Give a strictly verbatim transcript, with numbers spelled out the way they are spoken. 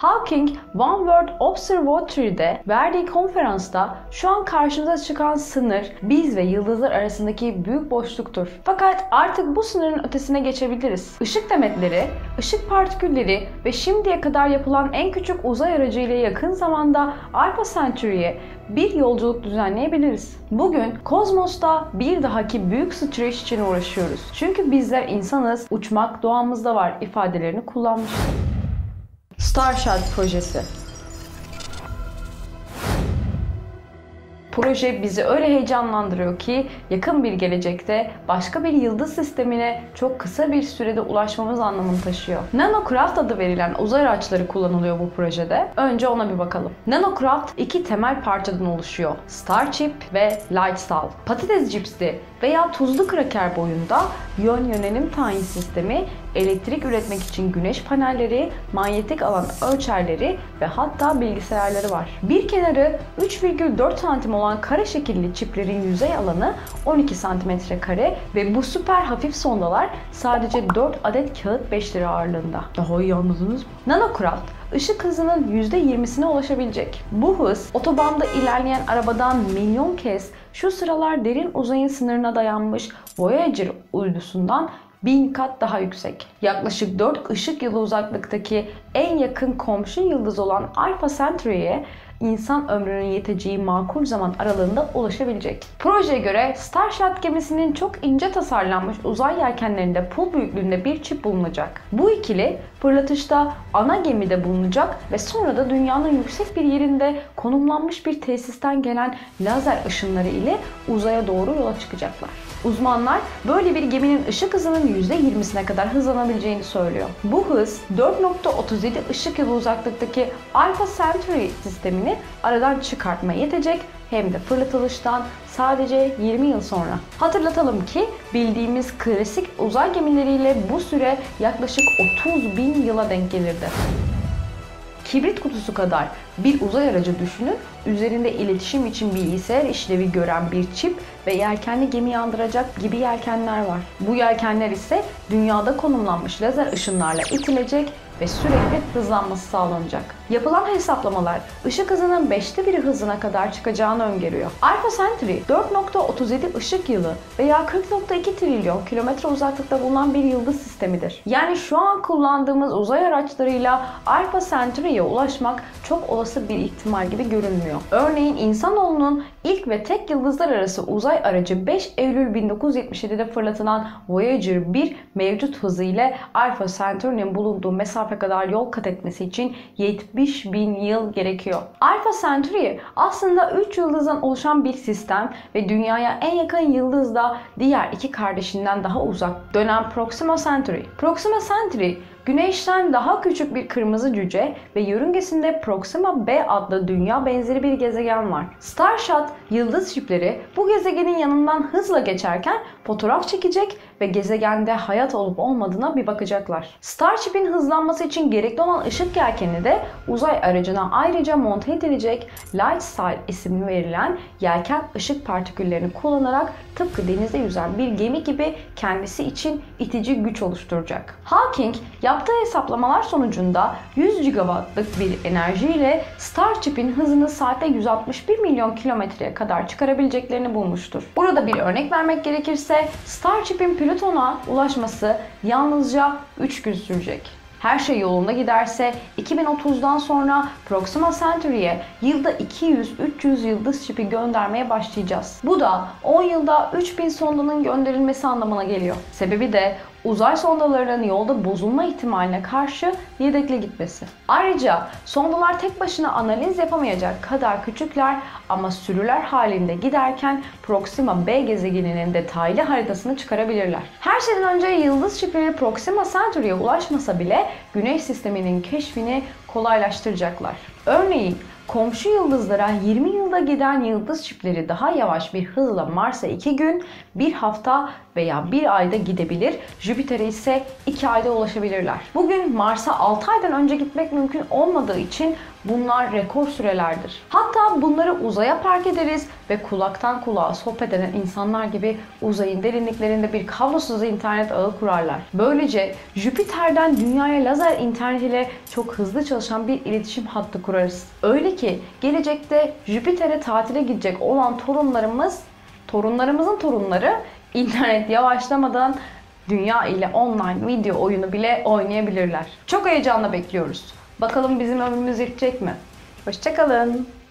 Hawking One World Observatory'de verdiği konferansta şu an karşımıza çıkan sınır biz ve yıldızlar arasındaki büyük boşluktur. Fakat artık bu sınırın ötesine geçebiliriz. Işık demetleri, ışık partikülleri ve şimdiye kadar yapılan en küçük uzay aracı ile yakın zamanda Alpha Centauri'ye bir yolculuk düzenleyebiliriz. Bugün kozmosta bir dahaki büyük sıçrayış için uğraşıyoruz. Çünkü bizler insanız, uçmak doğamızda var ifadelerini kullanmıştır. Starshot projesi. Proje bizi öyle heyecanlandırıyor ki yakın bir gelecekte başka bir yıldız sistemine çok kısa bir sürede ulaşmamız anlamını taşıyor. Nanocraft adı verilen uzay araçları kullanılıyor bu projede. Önce ona bir bakalım. Nanocraft iki temel parçadan oluşuyor. Starship ve Lightsail. Patates cipsi veya tuzlu kraker boyunda yön yönelim tayin sistemi, elektrik üretmek için güneş panelleri, manyetik alan ölçerleri ve hatta bilgisayarları var. Bir kenarı üç virgül dört santim olan kare şekilli çiplerin yüzey alanı on iki santimetre kare ve bu süper hafif sondalar sadece dört adet kağıt beş lira ağırlığında. Daha iyi anladınız mı? Nanocraft ışık hızının yüzde yirmisine ulaşabilecek. Bu hız otobanda ilerleyen arabadan milyon kez şu sıralar derin uzayın sınırına dayanmış Voyager uydusundan bin kat daha yüksek. Yaklaşık dört ışık yılı uzaklıktaki en yakın komşu yıldız olan Alpha Centauri'ye insan ömrünün yeteceği makul zaman aralığında ulaşabilecek. Projeye göre Starshot gemisinin çok ince tasarlanmış uzay yelkenlerinde pul büyüklüğünde bir çip bulunacak. Bu ikili fırlatışta ana gemide bulunacak ve sonra da dünyanın yüksek bir yerinde konumlanmış bir tesisten gelen lazer ışınları ile uzaya doğru yola çıkacaklar. Uzmanlar böyle bir geminin ışık hızının yüzde yirmisine kadar hızlanabileceğini söylüyor. Bu hız dört nokta otuz yedi ışık yılı uzaklıktaki Alpha Centauri sistemini aradan çıkartmaya yetecek hem de fırlatılıştan sadece yirmi yıl sonra. Hatırlatalım ki bildiğimiz klasik uzay gemileriyle bu süre yaklaşık otuz bin yıla denk gelirdi. Kibrit kutusu kadar bir uzay aracı düşünün, üzerinde iletişim için bilgisayar işlevi gören bir çip ve yelkenli gemiyi andıracak gibi yelkenler var. Bu yelkenler ise dünyada konumlanmış lazer ışınlarla itilecek ve sürekli hızlanması sağlanacak. Yapılan hesaplamalar ışık hızının beşte biri hızına kadar çıkacağını öngörüyor. Alpha Centauri dört nokta otuz yedi ışık yılı veya kırk nokta iki trilyon kilometre uzaklıkta bulunan bir yıldız sistemidir. Yani şu an kullandığımız uzay araçlarıyla Alpha Centauri'ye ulaşmak çok olası bir ihtimal gibi görünmüyor. Örneğin insanoğlunun ilk ve tek yıldızlar arası uzay aracı beş Eylül bin dokuz yüz yetmiş yedi'de fırlatılan Voyager bir mevcut hızı ile Alpha Centauri'nin bulunduğu mesafe kadar yol kat etmesi için yetmiş bin yıl gerekiyor. Alpha Centauri aslında üç yıldızdan oluşan bir sistem ve dünyaya en yakın yıldız da diğer iki kardeşinden daha uzak dönen Proxima Centauri. Proxima Centauri Güneş'ten daha küçük bir kırmızı cüce ve yörüngesinde Proxima b adlı dünya benzeri bir gezegen var. Starshot yıldız çipleri bu gezegenin yanından hızla geçerken fotoğraf çekecek ve gezegende hayat olup olmadığına bir bakacaklar. Starship'in hızlanması için gerekli olan ışık yelkenini de uzay aracına ayrıca monte edilecek Lightsail ismi verilen yelken ışık partiküllerini kullanarak tıpkı denizde yüzen bir gemi gibi kendisi için itici güç oluşturacak. Hawking yaptığı hesaplamalar sonucunda yüz gigawattlık bir enerjiyle Starship'in hızını saatte yüz altmış bir milyon kilometreye kadar çıkarabileceklerini bulmuştur. Burada bir örnek vermek gerekirse Starship'in Plüton'a ulaşması yalnızca üç gün sürecek. Her şey yolunda giderse iki bin otuz'dan sonra Proxima Centauri'ye yılda iki yüz üç yüz yıldız çipi göndermeye başlayacağız. Bu da on yılda üç bin sondanın gönderilmesi anlamına geliyor. Sebebi de uzay sondalarının yolda bozulma ihtimaline karşı yedekli gitmesi. Ayrıca sondalar tek başına analiz yapamayacak kadar küçükler ama sürüler halinde giderken Proxima b gezegeninin detaylı haritasını çıkarabilirler. Her şeyden önce yıldız çipleri Proxima Centauri'ye ulaşmasa bile Güneş sisteminin keşfini kolaylaştıracaklar. Örneğin komşu yıldızlara yirmi yılda giden yıldız çipleri daha yavaş bir hızla Mars'a iki gün, bir hafta veya bir ayda gidebilir, Jüpiter'e ise iki ayda ulaşabilirler. Bugün Mars'a altı aydan önce gitmek mümkün olmadığı için bunlar rekor sürelerdir. Hatta Sonra bunları uzaya park ederiz ve kulaktan kulağa sohbet eden insanlar gibi uzayın derinliklerinde bir kablosuz internet ağı kurarlar. Böylece Jüpiter'den Dünya'ya lazer internet ile çok hızlı çalışan bir iletişim hattı kurarız. Öyle ki gelecekte Jüpiter'e tatile gidecek olan torunlarımız, torunlarımızın torunları internet yavaşlamadan Dünya ile online video oyunu bile oynayabilirler. Çok heyecanla bekliyoruz. Bakalım bizim ömrümüz yetecek mi? Hoşça kalın.